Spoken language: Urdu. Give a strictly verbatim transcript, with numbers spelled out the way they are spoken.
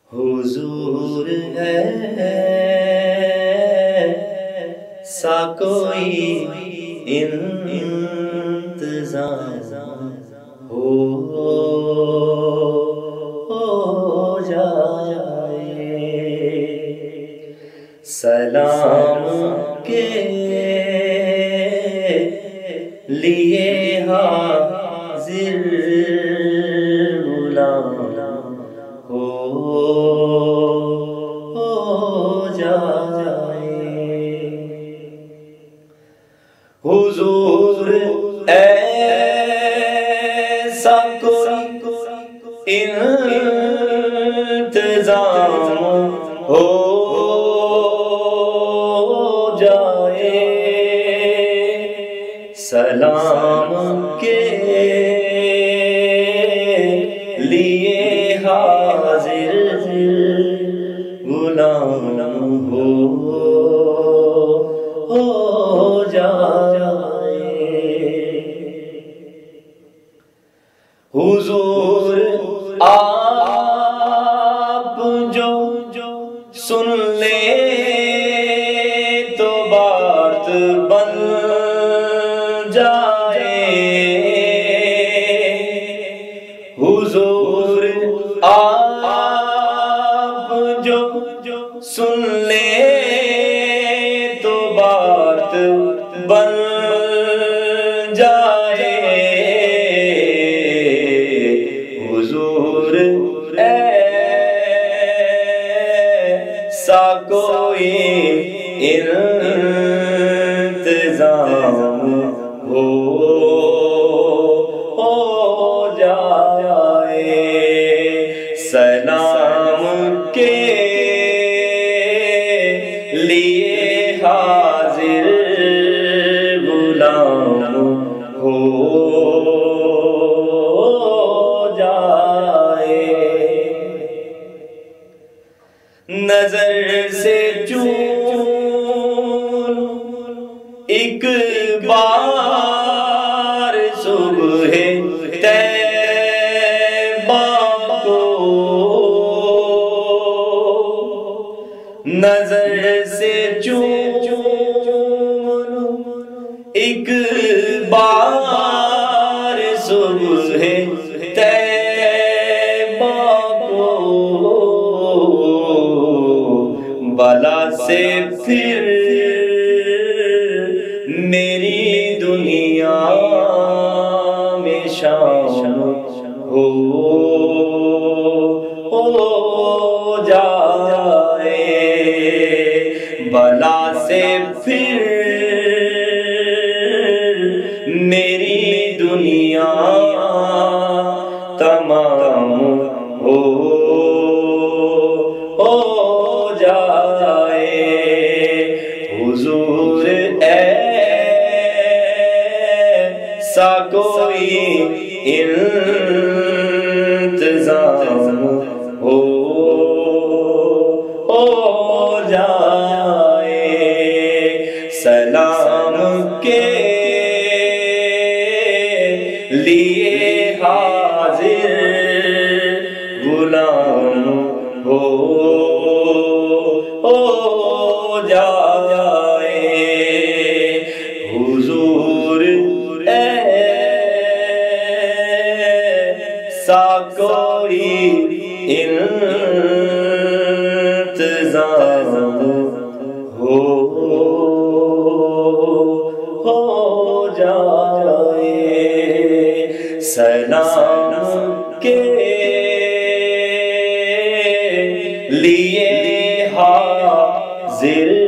حضور ایسا کوئی انتظام ہو جائے، سلام کے لیے حاضر غلام ہو جائے۔ حضور ایسا کوئی انتظام ہو جائے، سلام کے لیے حاضر غلام ہو جائے۔ حضور آپ جو سن لیں تو بات بن جائے، حضور آپ جو سن لیں تو بات بن جائے، حضور ایسا کوئی انتظام ہو جائے، سلام کے لیے حاضر غلام ہو جائے۔ نظر سے چون ایک بار صبح طیبہ کو، نظر سے چون ایک بار صبح طیبہ کو، بلا سے پھر میری دنیا میں شام ہو جائے، بلا سے پھر میری دنیا تمام ہو جائے۔ حضور ایسا کوئی انتظام ہو جائے، سلام کے لیے حاضر غلام ہو جائے۔ حضور ایسا کوئی انتظام ہو جائے، سلام کے لیے حاضر